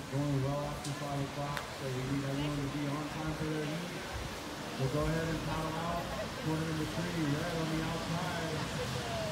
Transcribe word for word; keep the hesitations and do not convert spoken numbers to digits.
going well after five o'clock, so we need everyone to be on time for their heat. So go ahead and paddle out. Corner number three, red on the outside.